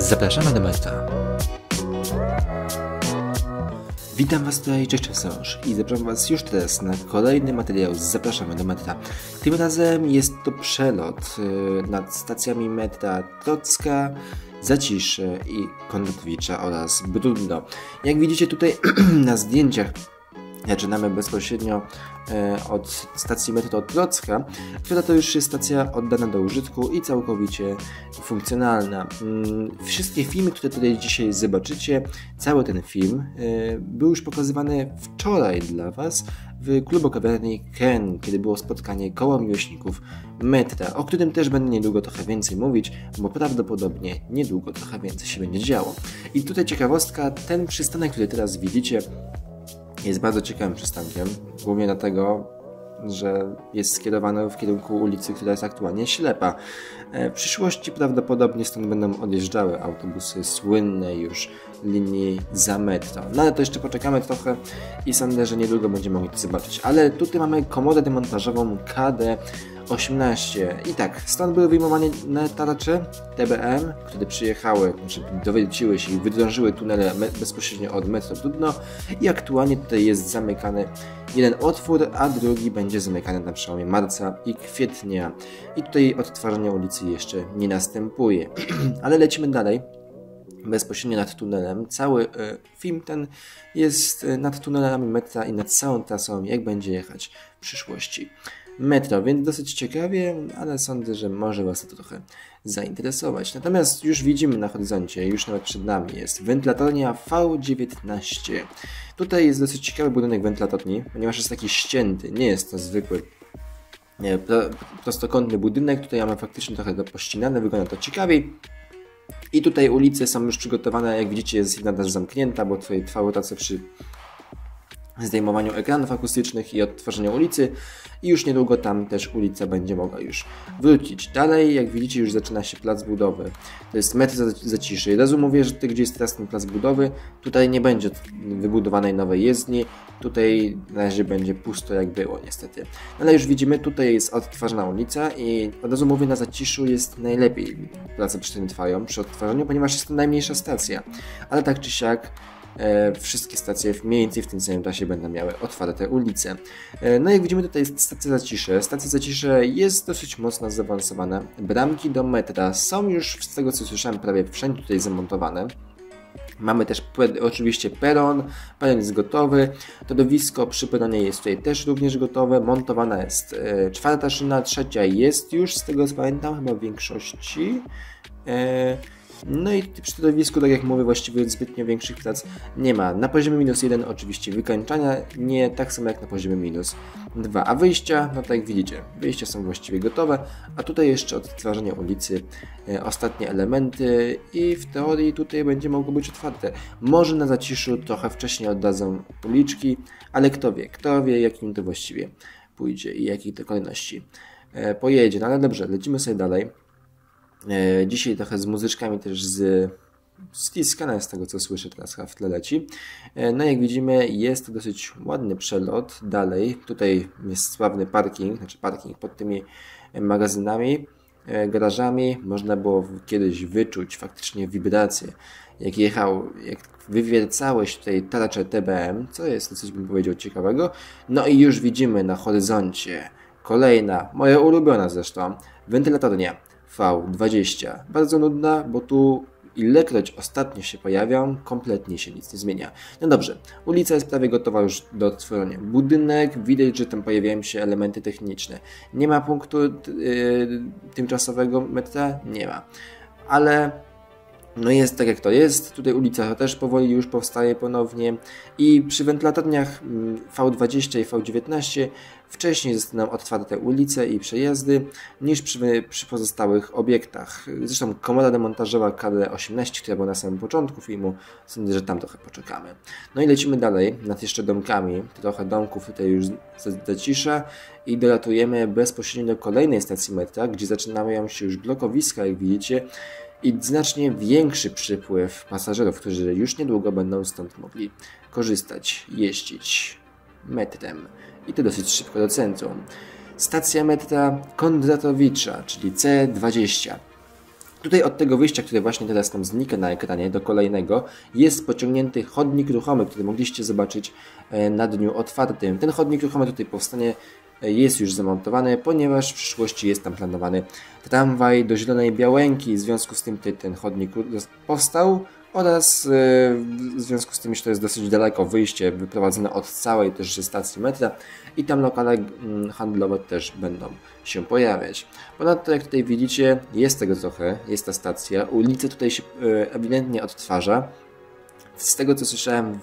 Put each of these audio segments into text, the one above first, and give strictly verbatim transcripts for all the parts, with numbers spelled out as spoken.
Zapraszamy do metra. Witam Was tutaj, cześć Cześć i zapraszam Was już teraz na kolejny materiał z Zapraszamy do metra. Tym razem jest to przelot nad stacjami metra Trocka, Zacisze i Konratowicza oraz Brudno. Jak widzicie tutaj na zdjęciach zaczynamy bezpośrednio od stacji metro Trocka, która to już jest stacja oddana do użytku i całkowicie funkcjonalna. Wszystkie filmy, które tutaj dzisiaj zobaczycie, cały ten film był już pokazywany wczoraj dla Was w klubu kawiarni Ken, kiedy było spotkanie koła miłośników metra, o którym też będę niedługo trochę więcej mówić, bo prawdopodobnie niedługo trochę więcej się będzie działo. I tutaj ciekawostka, ten przystanek, który teraz widzicie, jest bardzo ciekawym przystankiem, głównie dlatego, że jest skierowany w kierunku ulicy, która jest aktualnie ślepa. W przyszłości prawdopodobnie stąd będą odjeżdżały autobusy słynnej już linii za metro. No ale to jeszcze poczekamy trochę i sądzę, że niedługo będziemy mogli to zobaczyć. Ale tutaj mamy komodę demontażową K D osiemnaście. I tak, stąd były wyjmowane tarcze T B M, które przyjechały, znaczy dowiedziły się i wydrążyły tunele bezpośrednio od metro Brudno i aktualnie tutaj jest zamykany jeden otwór, a drugi będzie zamykany na przełomie marca i kwietnia. I tutaj odtwarzanie ulicy jeszcze nie następuje. Ale lecimy dalej. Bezpośrednio nad tunelem. Cały y, film ten jest nad tunelami metra i nad całą trasą, jak będzie jechać w przyszłości metro, więc dosyć ciekawie, ale sądzę, że może Was to trochę zainteresować. Natomiast już widzimy na horyzoncie, już nawet przed nami jest wentylatornia V dziewiętnaście. Tutaj jest dosyć ciekawy budynek wentylatorni, ponieważ jest taki ścięty, nie jest to zwykły nie, pro, prostokątny budynek. Tutaj mamy faktycznie trochę to pościnane, wygląda to ciekawiej. I tutaj ulice są już przygotowane, jak widzicie jest jedna też zamknięta, bo tutaj trwały prace przy zdejmowaniu ekranów akustycznych i odtwarzaniu ulicy i już niedługo tam też ulica będzie mogła już wrócić. Dalej, jak widzicie, już zaczyna się plac budowy. To jest metro Zacisze. I od razu mówię, że tutaj, gdzie jest teraz ten plac budowy, tutaj nie będzie wybudowanej nowej jezdni. Tutaj na razie będzie pusto, jak było niestety. Ale już widzimy, tutaj jest odtwarzana ulica i od razu mówię, na Zaciszu jest najlepiej prace przy tym trwają, przy odtwarzaniu, ponieważ jest to najmniejsza stacja. Ale tak czy siak E, wszystkie stacje mniej więcej w tym samym czasie będą miały otwarte ulice. E, no jak widzimy, tutaj jest stacja Zacisze. Stacja Zacisze jest dosyć mocno zaawansowana. Bramki do metra są już, z tego co słyszałem, prawie wszędzie tutaj zamontowane. Mamy też oczywiście peron, peron jest gotowy, lodowisko przy peronie jest tutaj też również gotowe, montowana jest e, czwarta szyna, trzecia jest już, z tego co pamiętam, chyba w większości. E, No i przy lodowisku, tak jak mówię, właściwie zbytnio większych prac nie ma. Na poziomie minus jeden oczywiście wykańczania, nie tak samo jak na poziomie minus dwa. A wyjścia, no tak jak widzicie, wyjścia są właściwie gotowe, a tutaj jeszcze odtwarzanie ulicy, e, ostatnie elementy i w teorii tutaj będzie mogło być otwarte. Może na Zaciszu trochę wcześniej oddadzą uliczki, ale kto wie, kto wie jakim to właściwie pójdzie i jakiej to kolejności e, pojedzie. No ale dobrze, lecimy sobie dalej. Dzisiaj trochę z muzyczkami też z ściskane z tego co słyszę teraz w tle leci. No jak widzimy jest to dosyć ładny przelot. Dalej tutaj jest sławny parking, znaczy parking pod tymi magazynami, garażami. Można było kiedyś wyczuć faktycznie wibrację, jak jechał, jak wywiercałeś tutaj tarczę T B M, co jest dosyć, bym powiedział, ciekawego. No i już widzimy na horyzoncie kolejna, moja ulubiona zresztą, wentylatornia V dwadzieścia. Bardzo nudna, bo tu ilekroć ostatnio się pojawiam, kompletnie się nic nie zmienia. No dobrze, ulica jest prawie gotowa już do odtworzenia. Budynek, widać, że tam pojawiają się elementy techniczne. Nie ma punktu yy, tymczasowego metra? Nie ma. Ale no jest tak jak to jest, tutaj ulica też powoli już powstaje ponownie i przy wentylatorniach V dwadzieścia i V dziewiętnaście wcześniej zostaną otwarte ulice i przejazdy niż przy, przy pozostałych obiektach. Zresztą komoda demontażowa K D osiemnaście, która była na samym początku filmu, sądzę, że tam trochę poczekamy. No i lecimy dalej nad jeszcze domkami, trochę domków tutaj już zacisza i dolatujemy bezpośrednio do kolejnej stacji metra, gdzie zaczynają się już blokowiska, jak widzicie, i znacznie większy przypływ pasażerów, którzy już niedługo będą stąd mogli korzystać, jeździć metrem i to dosyć szybko do centrum. Stacja metra Konratowicza, czyli C dwadzieścia. Tutaj od tego wyjścia, które właśnie teraz nam znika na ekranie, do kolejnego, jest pociągnięty chodnik ruchomy, który mogliście zobaczyć na dniu otwartym. Ten chodnik ruchomy tutaj powstanie, jest już zamontowany, ponieważ w przyszłości jest tam planowany tramwaj do Zielonej Białęki. W związku z tym tutaj ten chodnik powstał oraz w związku z tym, że to jest dosyć daleko wyjście wyprowadzone od całej też stacji metra i tam lokale handlowe też będą się pojawiać. Ponadto, jak tutaj widzicie, jest tego trochę, jest ta stacja, ulica tutaj się ewidentnie odtwarza. Z tego co słyszałem,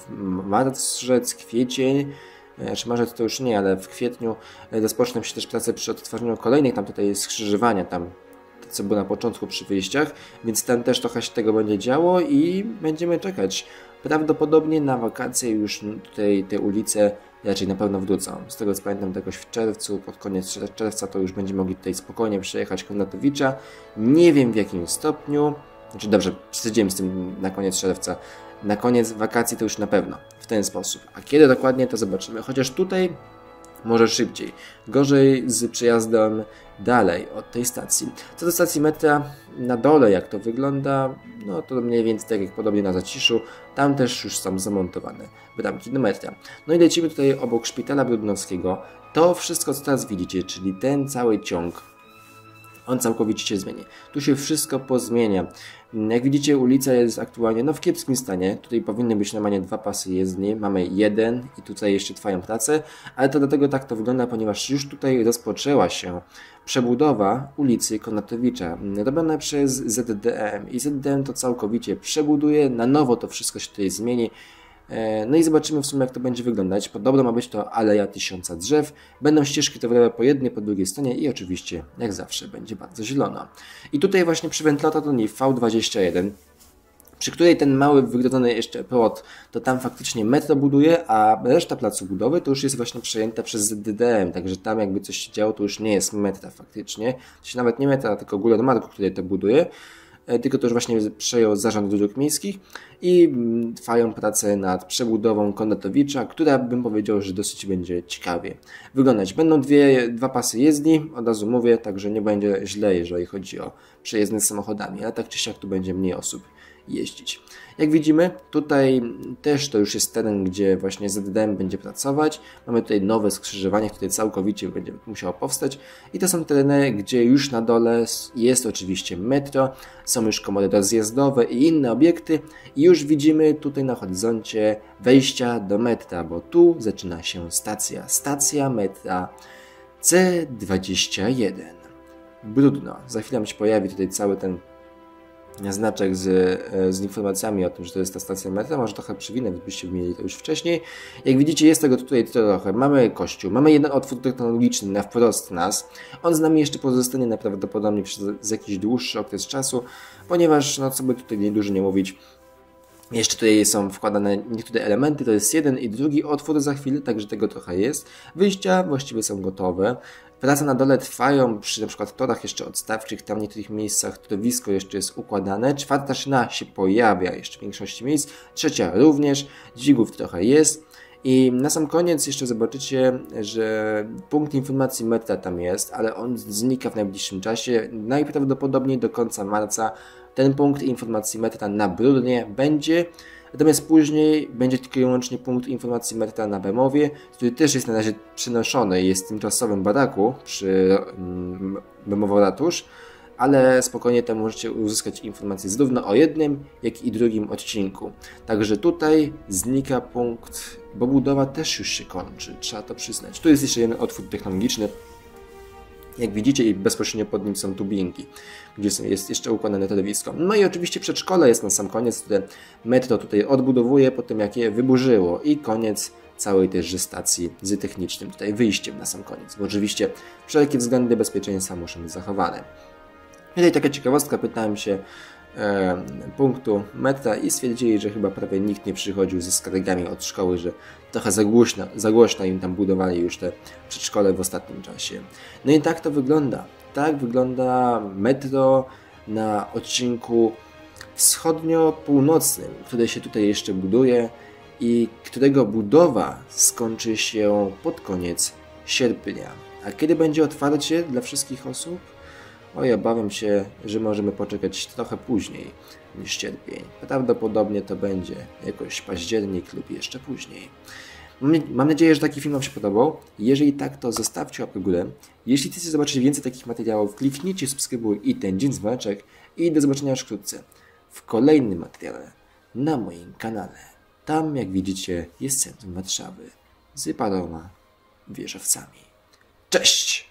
marzec, kwiecień, czy marzec to już nie, ale w kwietniu rozpoczną się też prace przy odtwarzaniu kolejnych, tam tutaj jest skrzyżowania, tam co było na początku przy wyjściach, więc tam też trochę się tego będzie działo i będziemy czekać. Prawdopodobnie na wakacje już tutaj te ulice raczej na pewno wrócą. Z tego co pamiętam, jakoś w czerwcu, pod koniec czerwca to już będziemy mogli tutaj spokojnie przejechać Konratowicza. Nie wiem w jakim stopniu, znaczy dobrze, przesadziłem z tym na koniec czerwca. Na koniec wakacji to już na pewno, w ten sposób. A kiedy dokładnie, to zobaczymy. Chociaż tutaj może szybciej. Gorzej z przejazdem dalej od tej stacji. Co do stacji metra, na dole jak to wygląda, no to mniej więcej tak jak podobnie na Zaciszu, tam też już są zamontowane bramki do metra. No i lecimy tutaj obok Szpitala Brudnowskiego. To wszystko co teraz widzicie, czyli ten cały ciąg, on całkowicie się zmieni. Tu się wszystko pozmienia. Jak widzicie, ulica jest aktualnie no, w kiepskim stanie. Tutaj powinny być normalnie dwa pasy jezdni. Mamy jeden i tutaj jeszcze trwają prace, ale to dlatego tak to wygląda, ponieważ już tutaj rozpoczęła się przebudowa ulicy Konratowicza, robiona przez Z D M i Z D M to całkowicie przebuduje, na nowo to wszystko się tutaj zmieni. No i zobaczymy w sumie jak to będzie wyglądać. Podobno ma być to Aleja Tysiąca Drzew. Będą ścieżki rowerowe po jednej, po drugiej stronie i oczywiście jak zawsze będzie bardzo zielono. I tutaj właśnie przy wentylatorni V dwadzieścia jeden, przy której ten mały wygrodzony jeszcze płot, to tam faktycznie metro buduje, a reszta placu budowy to już jest właśnie przejęta przez Z D M, także tam jakby coś się działo, to już nie jest metra faktycznie. To się nawet nie metra, tylko Guler Marku, który to buduje. Tylko to już właśnie przejął Zarząd Dróg Miejskich i trwają prace nad przebudową Konratowicza, która bym powiedział, że dosyć będzie ciekawie wyglądać. Będą dwie, dwa pasy jezdni, od razu mówię, także nie będzie źle, jeżeli chodzi o przejezdne z samochodami, ale tak czy siak tu będzie mniej osób jeździć. Jak widzimy, tutaj też to już jest teren, gdzie właśnie Z D M będzie pracować. Mamy tutaj nowe skrzyżowanie, które całkowicie będzie musiało powstać i to są tereny, gdzie już na dole jest oczywiście metro, są już komory rozjazdowe i inne obiekty i już widzimy tutaj na horyzoncie wejścia do metra, bo tu zaczyna się stacja. Stacja metra C dwadzieścia jeden. Brudno. Za chwilę się pojawi tutaj cały ten znaczek z, z informacjami o tym, że to jest ta stacja metra. Może trochę przywinę, byście mieli to już wcześniej. Jak widzicie, jest tego tutaj trochę. Mamy kościół, mamy jeden otwór technologiczny na wprost nas. On z nami jeszcze pozostanie najprawdopodobniej przez jakiś dłuższy okres czasu, ponieważ, no co by tutaj niedużo nie mówić, jeszcze tutaj są wkładane niektóre elementy, to jest jeden i drugi otwór za chwilę, także tego trochę jest. Wyjścia właściwie są gotowe. Prace na dole trwają przy na przykład torach jeszcze odstawczych, tam w niektórych miejscach trowisko jeszcze jest układane. Czwarta szyna się pojawia jeszcze w większości miejsc, trzecia również, dźwigów trochę jest. I na sam koniec jeszcze zobaczycie, że punkt informacji metra tam jest, ale on znika w najbliższym czasie, najprawdopodobniej do końca marca. Ten punkt informacji metra na Brudnie będzie, natomiast później będzie tylko i wyłącznie punkt informacji metra na Bemowie, który też jest na razie przenoszony, jest w tymczasowym baraku przy Bemowo Ratusz, ale spokojnie tam możecie uzyskać informacje zarówno o jednym, jak i drugim odcinku. Także tutaj znika punkt, bo budowa też już się kończy, trzeba to przyznać. Tu jest jeszcze jeden otwór technologiczny. Jak widzicie, i bezpośrednio pod nim są tubinki, gdzie jest jeszcze układane telewisko. No i oczywiście przedszkole jest na sam koniec, które metro tutaj odbudowuje po tym, jak je wyburzyło. I koniec całej tejże stacji z technicznym tutaj wyjściem na sam koniec. Bo oczywiście wszelkie względy bezpieczeństwa muszą być zachowane. Tutaj taka ciekawostka, pytałem się e, punktu metra i stwierdzili, że chyba prawie nikt nie przychodził ze skargami od szkoły, że trochę za głośno, za głośno im tam budowali już te przedszkole w ostatnim czasie. No i tak to wygląda. Tak wygląda metro na odcinku wschodnio-północnym, które się tutaj jeszcze buduje i którego budowa skończy się pod koniec sierpnia. A kiedy będzie otwarcie dla wszystkich osób? Oj, obawiam się, że możemy poczekać trochę później niż cierpień. Prawdopodobnie to będzie jakoś październik lub jeszcze później. Mam nadzieję, że taki film Wam się podobał. Jeżeli tak, to zostawcie łapkę w górę. Jeśli chcecie zobaczyć więcej takich materiałów, kliknijcie subskrybuj i ten dzień dzwoneczek. I do zobaczenia już wkrótce w kolejnym materiale na moim kanale. Tam, jak widzicie, jest centrum Warszawy z paroma wieżowcami. Cześć!